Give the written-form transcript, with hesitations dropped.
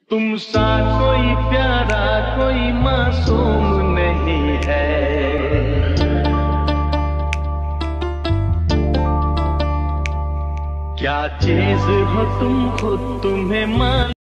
तुम सा कोई प्यारा कोई मासूम नहीं है। क्या चीज हो तुम खुद तुम्हें मान